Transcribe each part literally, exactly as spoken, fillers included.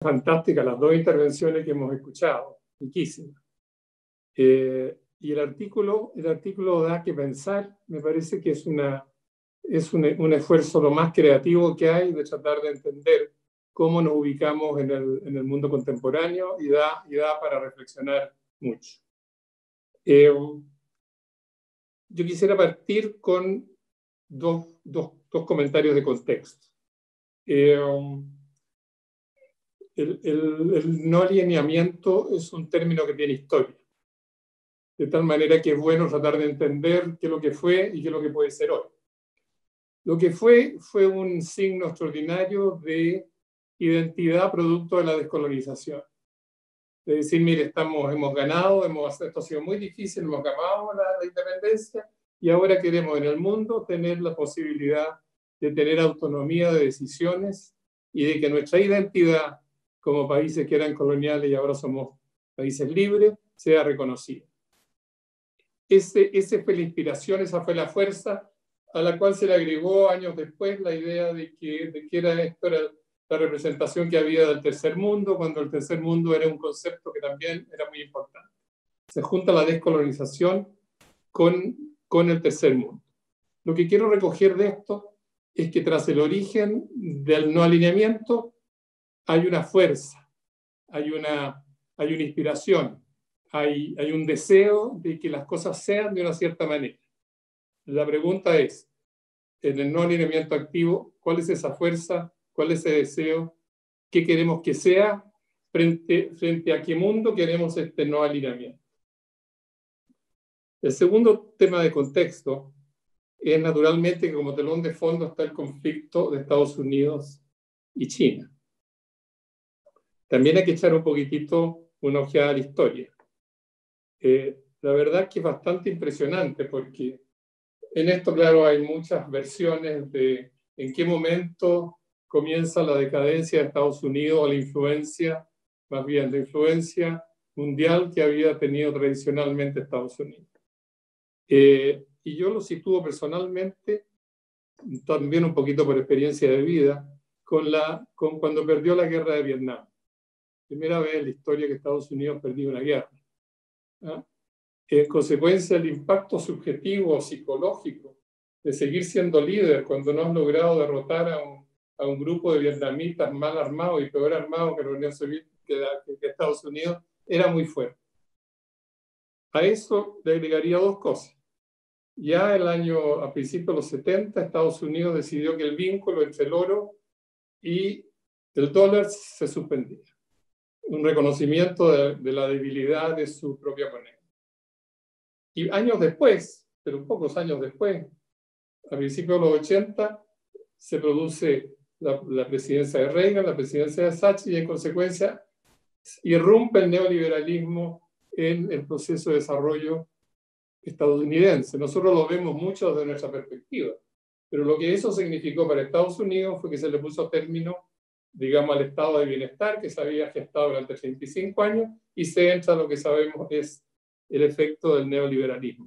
fantásticas las dos intervenciones que hemos escuchado, riquísimas. Eh, y el artículo, el artículo da que pensar, me parece que es, una, es un, un esfuerzo lo más creativo que hay de tratar de entender cómo nos ubicamos en el, en el mundo contemporáneo y da, y da para reflexionar mucho. Eh, yo quisiera partir con dos, dos, dos comentarios de contexto. Eh, el, el, el no alineamiento es un término que tiene historia, de tal manera que es bueno tratar de entender qué es lo que fue y qué es lo que puede ser hoy. Lo que fue fue un signo extraordinario de identidad producto de la descolonización. De decir, mire, estamos, hemos ganado, hemos, esto ha sido muy difícil, hemos ganado la, la independencia y ahora queremos en el mundo tener la posibilidad de tener autonomía de decisiones y de que nuestra identidad como países que eran coloniales y ahora somos países libres sea reconocida. Ese, esa fue la inspiración, esa fue la fuerza a la cual se le agregó años después la idea de que, de que era, esto era la representación que había del tercer mundo, cuando el tercer mundo era un concepto que también era muy importante. Se junta la descolonización con, con el tercer mundo. Lo que quiero recoger de esto es que tras el origen del no alineamiento hay una fuerza, hay una, hay una inspiración, hay, hay un deseo de que las cosas sean de una cierta manera. La pregunta es, en el no alineamiento activo, ¿cuál es esa fuerza? ¿Cuál es ese deseo? ¿Qué queremos que sea? Frente, frente a qué mundo queremos este no alineamiento. El segundo tema de contexto es naturalmente que como telón de fondo está el conflicto de Estados Unidos y China. También hay que echar un poquitito una ojeada a la historia. Eh, la verdad es que es bastante impresionante porque en esto, claro, hay muchas versiones de en qué momento comienza la decadencia de Estados Unidos o la influencia, más bien la influencia mundial que había tenido tradicionalmente Estados Unidos. Eh, y yo lo sitúo personalmente, también un poquito por experiencia de vida, con, la, con cuando perdió la guerra de Vietnam. Primera vez en la historia que Estados Unidos perdió una guerra. ¿Ah? En consecuencia, el impacto subjetivo o psicológico de seguir siendo líder cuando no has logrado derrotar a un, a un grupo de vietnamitas mal armados y peor armados que la Unión Soviética, que, que Estados Unidos, era muy fuerte. A eso le agregaría dos cosas. Ya el año, a principios de los setenta, Estados Unidos decidió que el vínculo entre el oro y el dólar se suspendía. Un reconocimiento de, de la debilidad de su propia moneda. Y años después, pero pocos años después, a principios de los ochenta, se produce la, la presidencia de Reagan, la presidencia de Thatcher, y en consecuencia irrumpe el neoliberalismo en el proceso de desarrollo estadounidense. Nosotros lo vemos mucho desde nuestra perspectiva, pero lo que eso significó para Estados Unidos fue que se le puso término, digamos, al estado de bienestar que se había gestado durante treinta y cinco años y se entra a lo que sabemos es el efecto del neoliberalismo.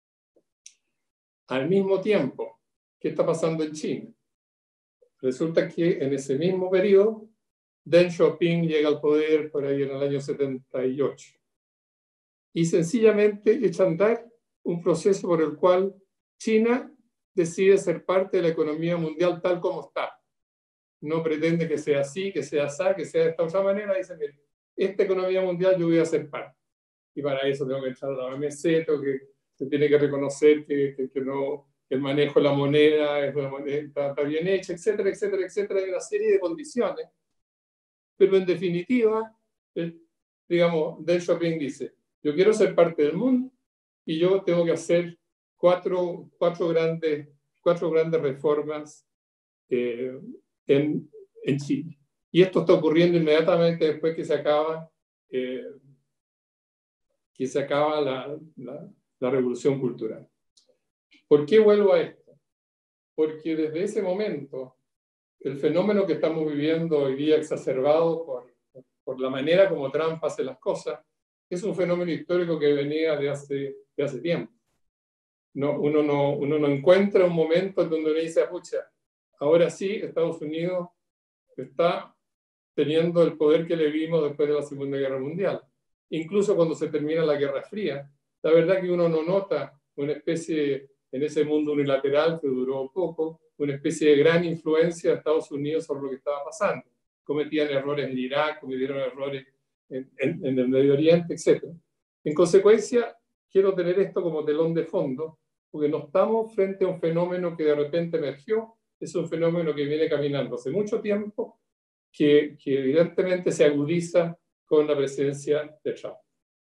Al mismo tiempo, ¿qué está pasando en China? Resulta que en ese mismo periodo, Deng Xiaoping llega al poder por ahí en el año setenta y ocho. Y sencillamente echa a andar un proceso por el cual China decide ser parte de la economía mundial tal como está. No pretende que sea así, que sea así, que sea de esta otra manera. Dice, mire, esta economía mundial yo voy a ser parte. Y para eso tengo que entrar a la O M C, tengo que, se tiene que reconocer que, que, que, no, que el manejo de la moneda, es una moneda está, está bien hecha, etcétera, etcétera, etcétera. Hay una serie de condiciones. Pero en definitiva, el, digamos, Deng Xiaoping dice, yo quiero ser parte del mundo y yo tengo que hacer cuatro, cuatro, grandes, cuatro grandes reformas eh, en, en Chile. Y esto está ocurriendo inmediatamente después que se acaba, eh, que se acaba la, la, la revolución cultural. ¿Por qué vuelvo a esto? Porque desde ese momento, el fenómeno que estamos viviendo hoy día exacerbado por, por la manera como Trump hace las cosas, es un fenómeno histórico que venía de hace, de hace tiempo. No, uno, no, uno no encuentra un momento en donde uno dice, pucha, ahora sí, Estados Unidos está teniendo el poder que le vimos después de la Segunda Guerra Mundial. Incluso cuando se termina la Guerra Fría, la verdad que uno no nota una especie, en ese mundo unilateral que duró poco, una especie de gran influencia de Estados Unidos sobre lo que estaba pasando. Cometían errores en Irak, cometieron errores en, en, en el Medio Oriente, etcétera. En consecuencia, quiero tener esto como telón de fondo, porque no estamos frente a un fenómeno que de repente emergió, es un fenómeno que viene caminando hace mucho tiempo, que, que evidentemente se agudiza con la presidencia de Trump.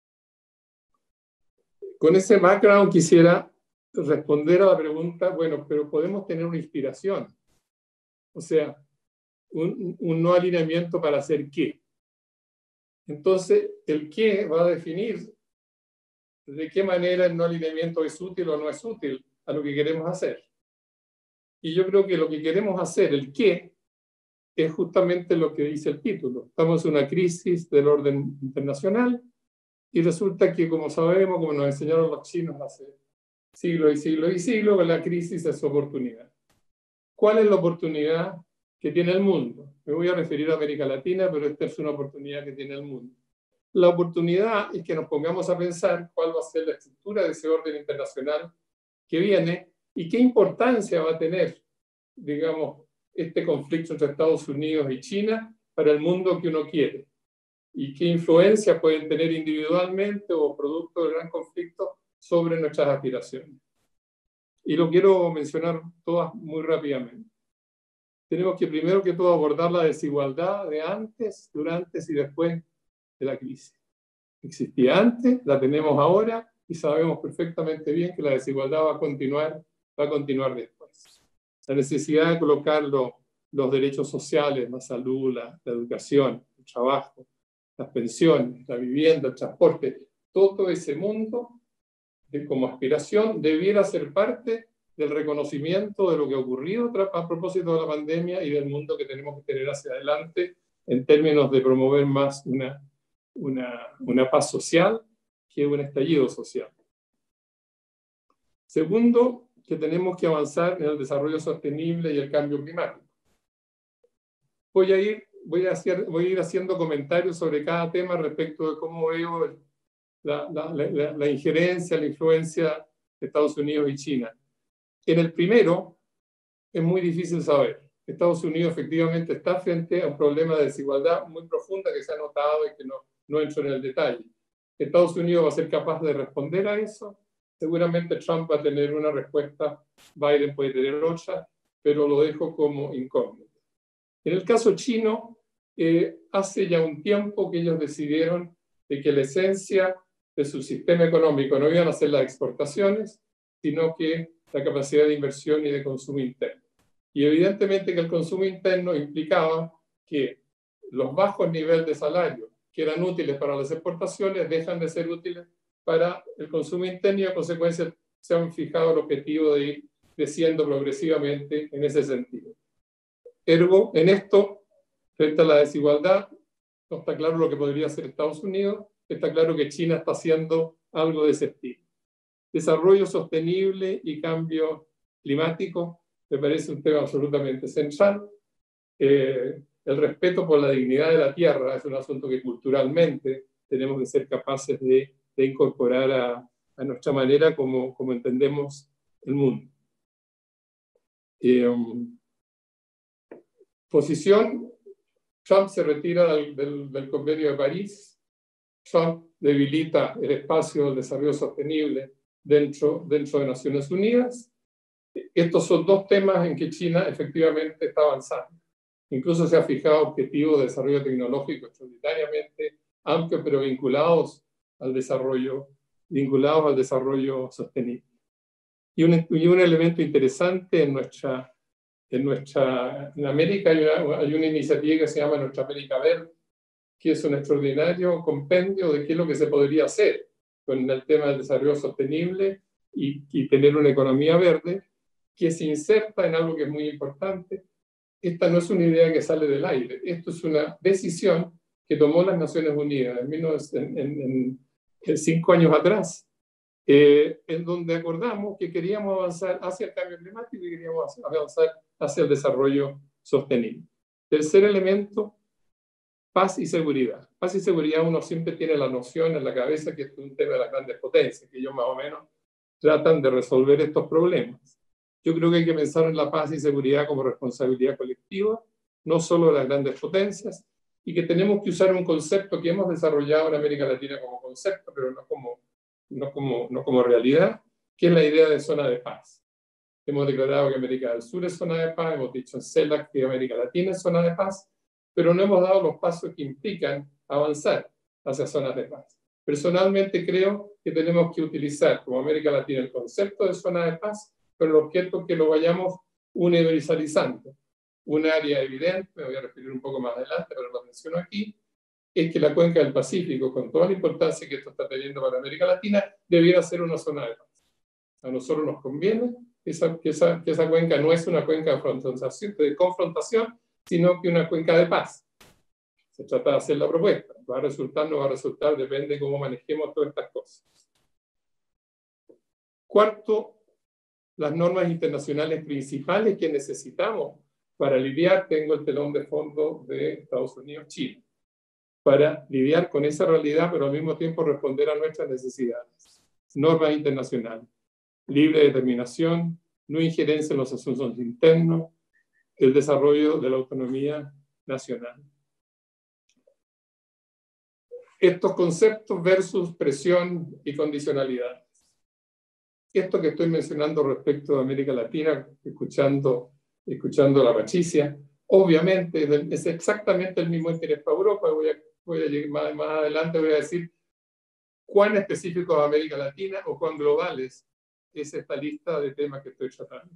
Con ese background quisiera responder a la pregunta, bueno, pero podemos tener una inspiración, o sea, un, un no alineamiento para hacer qué. Entonces, el qué va a definir de qué manera el no alineamiento es útil o no es útil a lo que queremos hacer. Y yo creo que lo que queremos hacer, el qué, es justamente lo que dice el título. Estamos en una crisis del orden internacional y resulta que, como sabemos, como nos enseñaron los chinos hace siglos y siglos y siglos, la crisis es su oportunidad. ¿Cuál es la oportunidad que tiene el mundo? Me voy a referir a América Latina, pero esta es una oportunidad que tiene el mundo. La oportunidad es que nos pongamos a pensar cuál va a ser la estructura de ese orden internacional que viene y qué importancia va a tener, digamos, este conflicto entre Estados Unidos y China para el mundo que uno quiere y qué influencia pueden tener individualmente o producto del gran conflicto sobre nuestras aspiraciones. Y lo quiero mencionar todas muy rápidamente. Tenemos que primero que todo abordar la desigualdad de antes, durante y después de la crisis. Existía antes, la tenemos ahora y sabemos perfectamente bien que la desigualdad va a continuar, va a continuar después. La necesidad de colocar los, los derechos sociales, la salud, la, la educación, el trabajo, las pensiones, la vivienda, el transporte, todo ese mundo de, como aspiración debiera ser parte del reconocimiento de lo que ha ocurrido a propósito de la pandemia y del mundo que tenemos que tener hacia adelante en términos de promover más una, una, una paz social que un estallido social. Segundo, que tenemos que avanzar en el desarrollo sostenible y el cambio climático. Voy a ir, voy a hacer, voy a ir haciendo comentarios sobre cada tema respecto de cómo veo la, la, la, la injerencia, la influencia de Estados Unidos y China. En el primero, es muy difícil saber. Estados Unidos efectivamente está frente a un problema de desigualdad muy profunda que se ha notado y que no, no entro en el detalle. Estados Unidos va a ser capaz de responder a eso. Seguramente Trump va a tener una respuesta, Biden puede tener otra, pero lo dejo como incógnito. En el caso chino, eh, hace ya un tiempo que ellos decidieron de que la esencia de su sistema económico no iban a ser las exportaciones, sino que la capacidad de inversión y de consumo interno. Y evidentemente que el consumo interno implicaba que los bajos niveles de salario que eran útiles para las exportaciones dejan de ser útiles para el consumo interno y a consecuencia se han fijado el objetivo de ir creciendo progresivamente en ese sentido. Ergo, en esto, frente a la desigualdad, no está claro lo que podría hacer Estados Unidos, está claro que China está haciendo algo de ese estilo. Desarrollo sostenible y cambio climático me parece un tema absolutamente central. Eh, el respeto por la dignidad de la tierra es un asunto que culturalmente tenemos que ser capaces de, de incorporar a, a nuestra manera como, como entendemos el mundo. Eh, um, posición, Trump se retira del, del, del Convenio de París, Trump debilita el espacio del desarrollo sostenible dentro, dentro de Naciones Unidas. Estos son dos temas en que China efectivamente está avanzando. Incluso se ha fijado objetivos de desarrollo tecnológico extraordinariamente amplios, pero vinculados al desarrollo, vinculados al desarrollo sostenible. Y un, y un elemento interesante en nuestra, en nuestra, en América hay una, hay una iniciativa que se llama Nuestra América Verde, que es un extraordinario compendio de qué es lo que se podría hacer con el tema del desarrollo sostenible y, y tener una economía verde, que se inserta en algo que es muy importante. Esta no es una idea que sale del aire, esto es una decisión que tomó las Naciones Unidas en, en, en, en cinco años atrás, eh, en donde acordamos que queríamos avanzar hacia el cambio climático y queríamos avanzar hacia el desarrollo sostenible. Tercer elemento, Paz y seguridad. Paz y seguridad uno siempre tiene la noción en la cabeza que es un tema de las grandes potencias, que ellos más o menos tratan de resolver estos problemas. Yo creo que hay que pensar en la paz y seguridad como responsabilidad colectiva, no solo de las grandes potencias, y que tenemos que usar un concepto que hemos desarrollado en América Latina como concepto, pero no como, no como, no como realidad, que es la idea de zona de paz. Hemos declarado que América del Sur es zona de paz, hemos dicho en CELAC que América Latina es zona de paz, pero no hemos dado los pasos que implican avanzar hacia zonas de paz. Personalmente creo que tenemos que utilizar como América Latina el concepto de zona de paz, pero el objeto que lo vayamos universalizando. Un área evidente, me voy a referir un poco más adelante, pero lo menciono aquí, es que la cuenca del Pacífico, con toda la importancia que esto está teniendo para América Latina, debiera ser una zona de paz. A nosotros nos conviene que esa, que esa, que esa cuenca no es una cuenca de confrontación, de confrontación, sino que una cuenca de paz. Se trata de hacer la propuesta. Va a resultar, no va a resultar, depende de cómo manejemos todas estas cosas. Cuarto, las normas internacionales principales que necesitamos para lidiar, tengo el telón de fondo de Estados Unidos-Chile, para lidiar con esa realidad, pero al mismo tiempo responder a nuestras necesidades. Normas internacionales, libre determinación, no injerencia en los asuntos internos, el desarrollo de la autonomía nacional. Estos conceptos versus presión y condicionalidad. Esto que estoy mencionando respecto de América Latina, escuchando, escuchando la Patricia, obviamente es exactamente el mismo interés para Europa. Voy a, voy a llegar más, más adelante, voy a decir cuán específicos de América Latina o cuán globales es esta lista de temas que estoy tratando.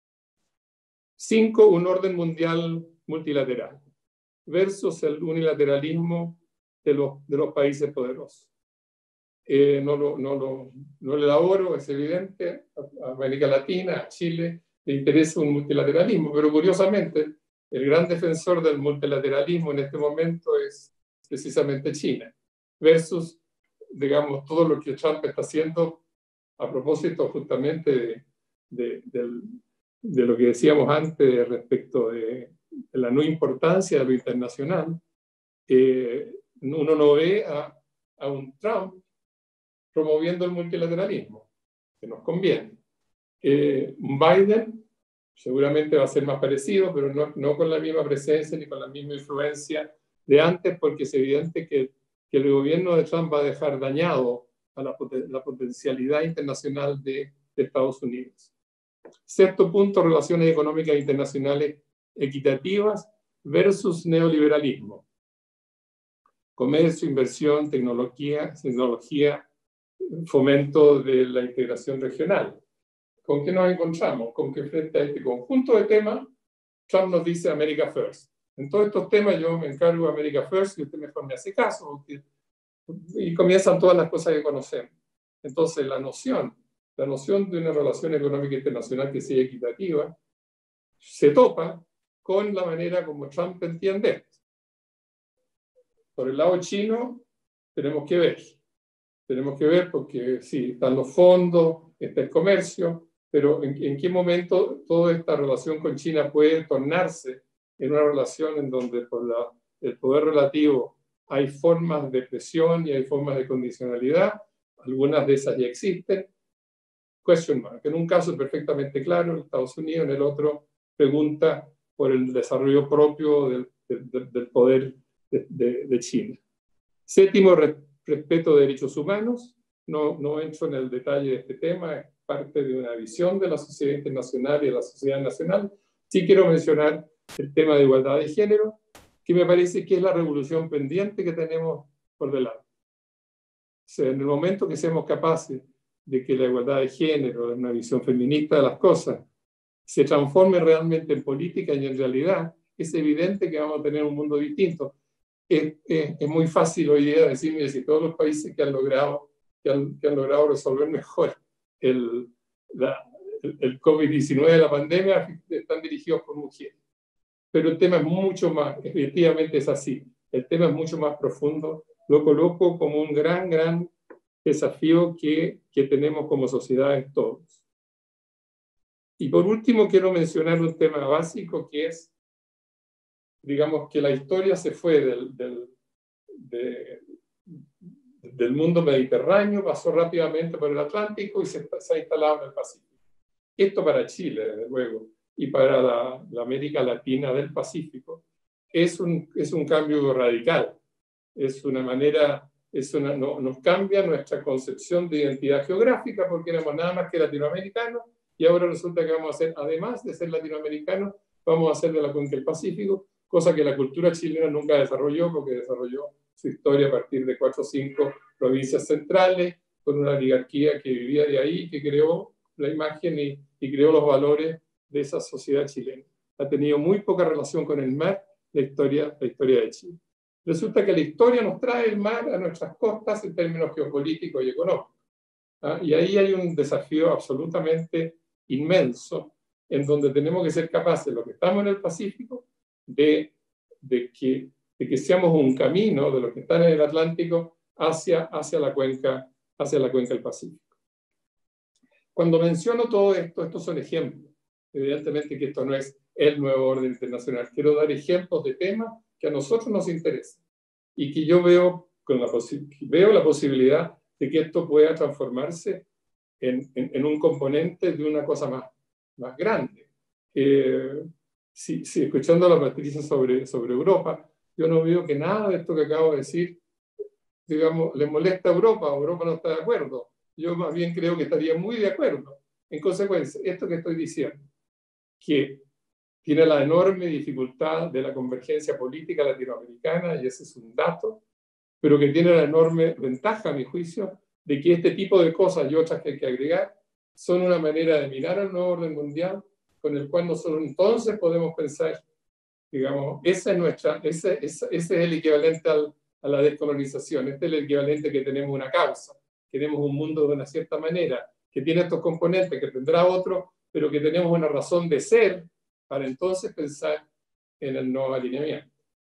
Cinco, un orden mundial multilateral versus el unilateralismo de los, de los países poderosos. Eh, no, lo, no, lo, no lo elaboro, es evidente, a América Latina, a Chile, le interesa un multilateralismo, pero curiosamente, el gran defensor del multilateralismo en este momento es precisamente China, versus, digamos, todo lo que Trump está haciendo a propósito justamente de, de, de, de lo que decíamos antes respecto de, de la no importancia de lo internacional. Eh, uno no ve a, a un Trump promoviendo el multilateralismo, que nos conviene. Eh, Biden seguramente va a ser más parecido, pero no, no con la misma presencia ni con la misma influencia de antes, porque es evidente que, que el gobierno de Trump va a dejar dañado a la, la potencialidad internacional de, de Estados Unidos. Sexto punto, relaciones económicas internacionales equitativas versus neoliberalismo. Comercio, inversión, tecnología, tecnología, fomento de la integración regional. ¿Con qué nos encontramos? Con que frente a este conjunto de temas, Trump nos dice America First. En todos estos temas yo me encargo de America First y usted mejor me hace caso, porque, y comienzan todas las cosas que conocemos. Entonces la noción, la noción de una relación económica internacional que sea equitativa, se topa con la manera como Trump entiende esto. Por el lado chino, tenemos que ver. Tenemos que ver porque sí, están los fondos, está el comercio, pero ¿en, en qué momento toda esta relación con China puede tornarse en una relación en donde por la, el poder relativo hay formas de presión y hay formas de condicionalidad? Algunas de esas ya existen. Question mark. En un caso perfectamente claro, en Estados Unidos, en el otro pregunta por el desarrollo propio del, del, del poder de, de, de China. Séptimo, respeto de derechos humanos. No, no entro en el detalle de este tema, es parte de una visión de la sociedad internacional y de la sociedad nacional. Sí quiero mencionar el tema de igualdad de género, que me parece que es la revolución pendiente que tenemos por delante. O sea, en el momento que seamos capaces de que la igualdad de género, una visión feminista de las cosas, se transforme realmente en política y en realidad, es evidente que vamos a tener un mundo distinto. Es, es, es muy fácil hoy día decir, mire, si todos los países que han logrado, que han, que han logrado resolver mejor el, la, el, el COVID diecinueve, la pandemia, están dirigidos por mujeres. Pero el tema es mucho más, efectivamente es así, el tema es mucho más profundo. Lo coloco como un gran, gran desafío que, que tenemos como sociedades todos. Y por último quiero mencionar un tema básico que es digamos que la historia se fue del, del, de, del mundo mediterráneo, pasó rápidamente por el Atlántico y se, se ha instalado en el Pacífico. Esto para Chile, desde luego, y para la, la América Latina del Pacífico, es un, es un cambio radical. Es una manera, es una, no, nos cambia nuestra concepción de identidad geográfica, porque éramos nada más que latinoamericanos, y ahora resulta que vamos a ser, además de ser latinoamericanos, vamos a ser de la cuenca del Pacífico, cosa que la cultura chilena nunca desarrolló, porque desarrolló su historia a partir de cuatro o cinco provincias centrales, con una oligarquía que vivía de ahí, que creó la imagen y, y creó los valores de esa sociedad chilena. Ha tenido muy poca relación con el mar la historia, la historia de Chile. Resulta que la historia nos trae el mar a nuestras costas en términos geopolíticos y económicos. ¿Ah? Y ahí hay un desafío absolutamente inmenso, en donde tenemos que ser capaces, los que estamos en el Pacífico, de, de, que, de que seamos un camino de los que están en el Atlántico hacia, hacia, la cuenca, hacia la cuenca del Pacífico. Cuando menciono todo esto, estos son ejemplos. Evidentemente que esto no es el nuevo orden internacional. Quiero dar ejemplos de temas que a nosotros nos interesan y que yo veo, con la, veo la posibilidad de que esto pueda transformarse en, en, en un componente de una cosa más, más grande. Eh, si, si escuchando a la Patricia sobre, sobre Europa, yo no veo que nada de esto que acabo de decir, digamos, le molesta a Europa, o Europa no está de acuerdo. Yo más bien creo que estaría muy de acuerdo. En consecuencia, esto que estoy diciendo, que tiene la enorme dificultad de la convergencia política latinoamericana, y ese es un dato, pero que tiene la enorme ventaja, a mi juicio, de que este tipo de cosas y otras que hay que agregar son una manera de mirar al nuevo orden mundial, con el cual nosotros entonces podemos pensar, digamos, esa es nuestra, ese, ese, ese es el equivalente al, a la descolonización, este es el equivalente que tenemos una causa, queremos un mundo de una cierta manera, que tiene estos componentes, que tendrá otros, pero que tenemos una razón de ser para entonces pensar en el no alineamiento.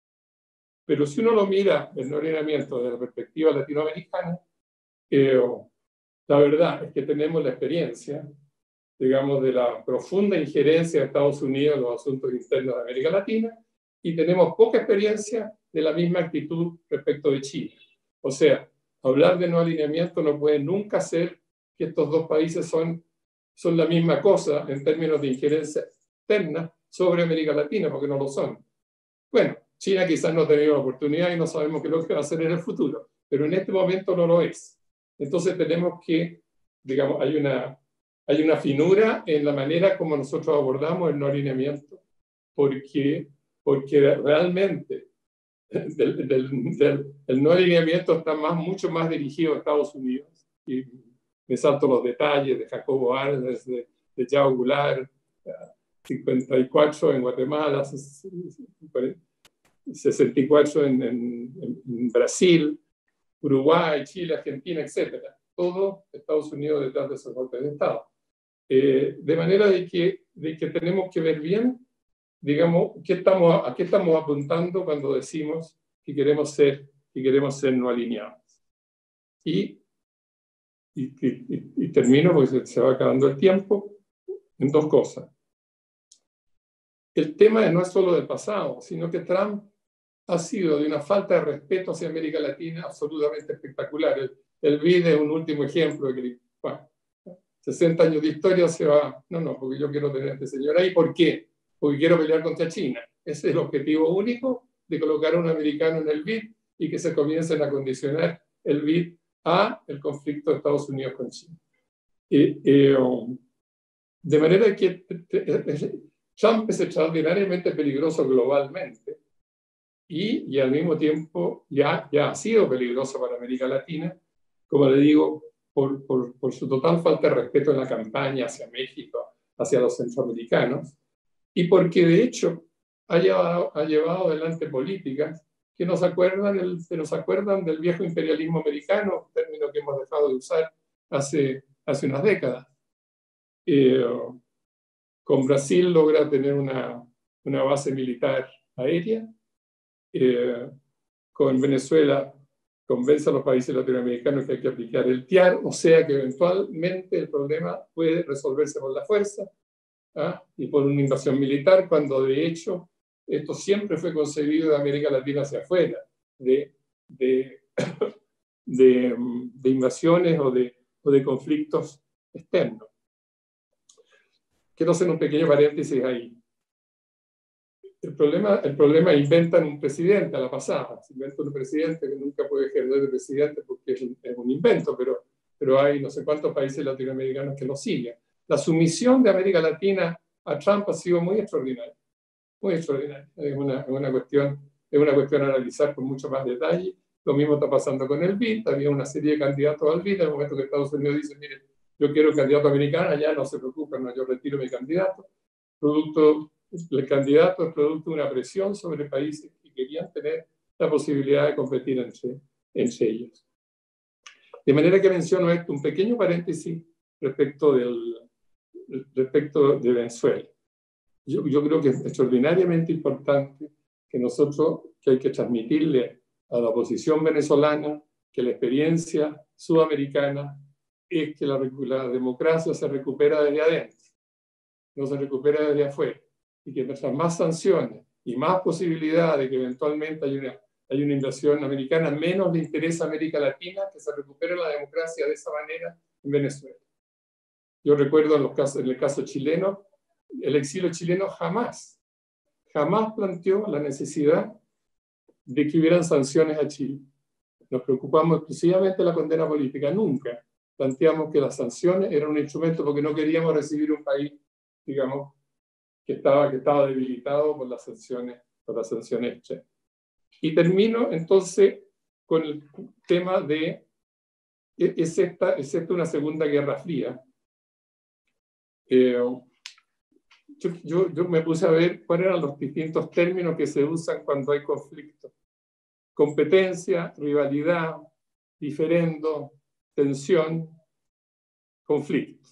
Pero si uno lo mira, el no alineamiento desde la perspectiva latinoamericana, eh, la verdad es que tenemos la experiencia, digamos, de la profunda injerencia de Estados Unidos en los asuntos internos de América Latina, y tenemos poca experiencia de la misma actitud respecto de Chile. O sea, hablar de no alineamiento no puede nunca ser que estos dos países son, son la misma cosa en términos de injerencia externa sobre América Latina, porque no lo son. Bueno, China quizás no ha tenido la oportunidad y no sabemos qué es lo que va a hacer en el futuro, pero en este momento no lo es. Entonces tenemos que, digamos, hay una, hay una finura en la manera como nosotros abordamos el no alineamiento, porque, porque realmente del, del, del, el no alineamiento está más, mucho más dirigido a Estados Unidos. Y me salto los detalles de Jacobo Arbenz, de, de Yao Goulart, cincuenta y cuatro en Guatemala, sesenta y cuatro en, en, en Brasil, Uruguay, Chile, Argentina, etcétera. Todo Estados Unidos detrás de esos golpes de Estado. Eh, de manera de que, de que tenemos que ver bien, digamos, qué estamos, a qué estamos apuntando cuando decimos que queremos ser, que queremos ser no alineados. Y, y, y, y termino, porque se, se va acabando el tiempo, en dos cosas. El tema no es solo del pasado, sino que Trump ha sido de una falta de respeto hacia América Latina absolutamente espectacular. El, el B I D es un último ejemplo de que, bueno, sesenta años de historia se va, no, no, porque yo quiero tener a este señor ahí. ¿Por qué? Porque quiero pelear contra China. Ese es el objetivo único de colocar a un americano en el B I D y que se comiencen a condicionar el B I D a el conflicto de Estados Unidos con China. Eh, eh, de manera que Trump es extraordinariamente peligroso globalmente y, y al mismo tiempo ya, ya ha sido peligroso para América Latina, como le digo, por, por, por su total falta de respeto en la campaña hacia México, hacia los centroamericanos, y porque de hecho ha llevado, ha llevado adelante políticas que nos acuerdan, el, que nos acuerdan del viejo imperialismo americano, término que hemos dejado de usar hace, hace unas décadas. Eh, con Brasil logra tener una, una base militar aérea, eh, con Venezuela convence a los países latinoamericanos que hay que aplicar el T I A R, o sea que eventualmente el problema puede resolverse por la fuerza, ¿ah? Y por una invasión militar, cuando de hecho esto siempre fue concebido de América Latina hacia afuera, de, de, de, de invasiones o de, o de conflictos externos. Quiero hacer un pequeño paréntesis ahí. El problema, el problema inventan un presidente a la pasada. Se inventa un presidente que nunca puede ejercer de presidente porque es un, es un invento, pero, pero hay no sé cuántos países latinoamericanos que lo siguen. La sumisión de América Latina a Trump ha sido muy extraordinaria. Muy extraordinaria. Es una, una, cuestión, es una cuestión a analizar con mucho más detalle. Lo mismo está pasando con el B I D. Había una serie de candidatos al B I D. En el momento que Estados Unidos dice, mire, yo quiero candidato americano, ya no se preocupen, no, yo retiro mi candidato. Producto, el candidato es producto de una presión sobre países que querían tener la posibilidad de competir entre, entre ellos. De manera que menciono esto, un pequeño paréntesis respecto, del, respecto de Venezuela. Yo, yo creo que es extraordinariamente importante que nosotros, que hay que transmitirle a la oposición venezolana que la experiencia sudamericana es que la, la democracia se recupera desde adentro, no se recupera desde afuera, y que mientras más sanciones y más posibilidad de que eventualmente haya una, haya una invasión americana, menos le interesa a América Latina que se recupere la democracia de esa manera en Venezuela. Yo recuerdo en, los casos, en el caso chileno, el exilio chileno jamás, jamás planteó la necesidad de que hubieran sanciones a Chile. Nos preocupamos exclusivamente de la condena política. Nunca planteamos que las sanciones eran un instrumento porque no queríamos recibir un país, digamos, que estaba, que estaba debilitado por las sanciones, por las sanciones hechas. Y termino entonces con el tema de, es esta, es esta una segunda guerra fría. Eh, yo, yo, yo me puse a ver cuáles eran los distintos términos que se usan cuando hay conflicto. Competencia, rivalidad, diferendo, tensión, conflicto.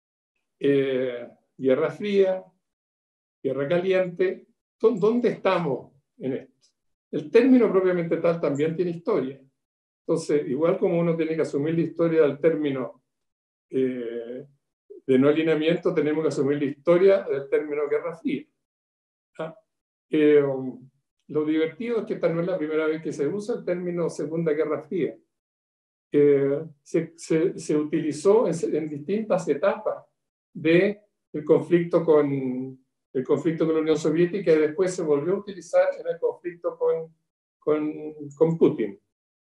Eh, guerra fría, guerra caliente. ¿Dónde estamos en esto? El término propiamente tal también tiene historia. Entonces, igual como uno tiene que asumir la historia del término eh, de no alineamiento, tenemos que asumir la historia del término guerra fría. ¿Ah? Eh, lo divertido es que esta no es la primera vez que se usa el término Segunda Guerra Fría. Eh, se, se, se utilizó en, en distintas etapas del conflicto con, el conflicto con la Unión Soviética y después se volvió a utilizar en el conflicto con, con, con Putin.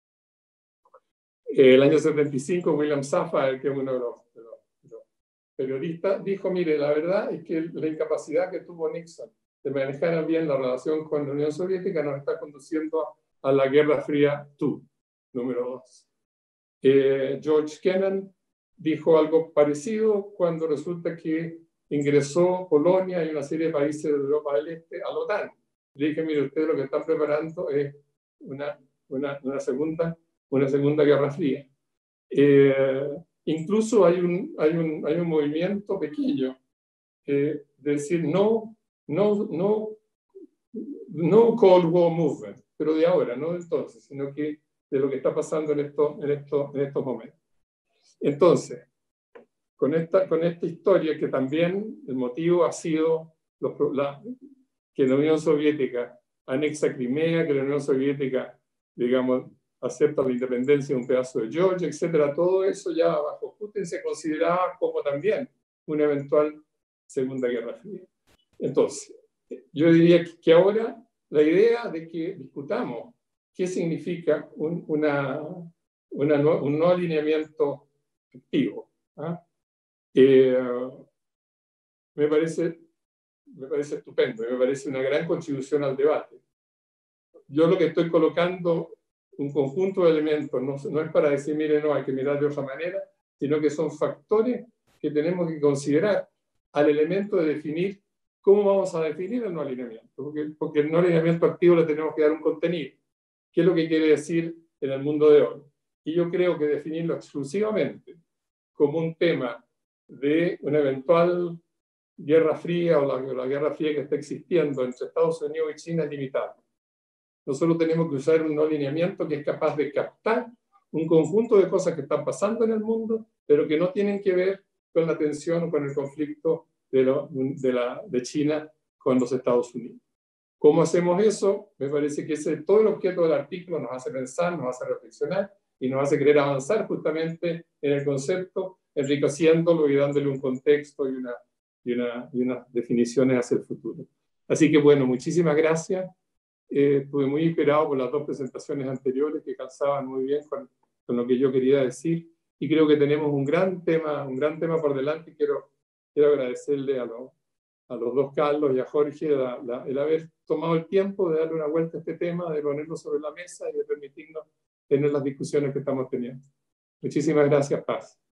Eh, el año setenta y cinco, William Safire, que es uno de los, de los, de los periodistas, dijo, mire, la verdad es que la incapacidad que tuvo Nixon de manejar bien la relación con la Unión Soviética nos está conduciendo a la Guerra Fría dos, número dos. Eh, George Kennan dijo algo parecido cuando resulta que ingresó Polonia y una serie de países de Europa del Este a la OTAN. Le dije, mire, ustedes lo que están preparando es una, una, una, segunda, una segunda Guerra Fría. Eh, incluso hay un, hay, un, hay un movimiento pequeño eh, de decir no, no, no, no Cold War Movement, pero de ahora, no de entonces, sino que de lo que está pasando en, esto, en, esto, en estos momentos. Entonces, con esta, con esta historia que también el motivo ha sido los, la, que la Unión Soviética anexa Crimea, que la Unión Soviética, digamos, acepta la independencia de un pedazo de Georgia, etcétera. Todo eso ya bajo Putin se consideraba como también una eventual Segunda Guerra Fría. Entonces, yo diría que ahora la idea de que discutamos qué significa un, una, una no, un no alineamiento activo, ¿ah? eh, me, parece, me parece estupendo, me parece una gran contribución al debate. Yo lo que estoy colocando, un conjunto de elementos, no, no es para decir, mire, no, hay que mirar de otra manera, sino que son factores que tenemos que considerar al elemento de definir cómo vamos a definir el no alineamiento, porque, porque el no alineamiento activo le tenemos que dar un contenido. ¿Qué es lo que quiere decir en el mundo de hoy? Y yo creo que definirlo exclusivamente como un tema de una eventual guerra fría o la, la guerra fría que está existiendo entre Estados Unidos y China es limitado. Nosotros tenemos que usar un no alineamiento que es capaz de captar un conjunto de cosas que están pasando en el mundo, pero que no tienen que ver con la tensión o con el conflicto de, lo, de, la, de China con los Estados Unidos. ¿Cómo hacemos eso? Me parece que ese, todo el objeto del artículo nos hace pensar, nos hace reflexionar y nos hace querer avanzar justamente en el concepto, enriqueciéndolo y dándole un contexto y, una, y, una, y unas definiciones hacia el futuro. Así que bueno, muchísimas gracias. Eh, estuve muy inspirado por las dos presentaciones anteriores que calzaban muy bien con, con lo que yo quería decir y creo que tenemos un gran tema, un gran tema por delante y quiero, quiero agradecerle a los a los dos Carlos y a Jorge la, la, el haber tomado el tiempo de darle una vuelta a este tema, de ponerlo sobre la mesa y de permitirnos tener las discusiones que estamos teniendo. Muchísimas gracias, Paz.